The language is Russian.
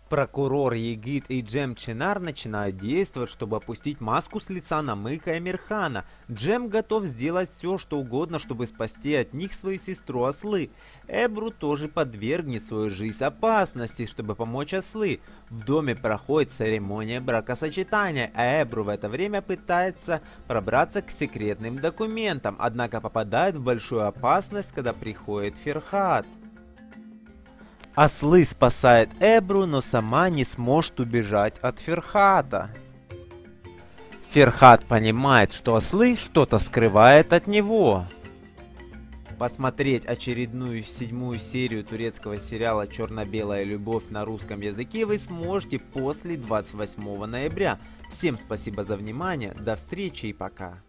Прокурор Егит и Джем Чинар начинают действовать, чтобы опустить маску с лица Намыка и Амирхана. Джем готов сделать все, что угодно, чтобы спасти от них свою сестру Ослы. Эбру тоже подвергнет свою жизнь опасности, чтобы помочь Ослы. В доме проходит церемония бракосочетания, а Эбру в это время пытается пробраться к секретным документам, однако попадает в большую опасность, когда приходит Ферхат. Ослы спасает Эбру, но сама не сможет убежать от Ферхата. Ферхат понимает, что Ослы что-то скрывает от него. Посмотреть очередную 7-ю серию турецкого сериала «Черно-белая любовь» на русском языке вы сможете после 28 ноября. Всем спасибо за внимание, до встречи и пока.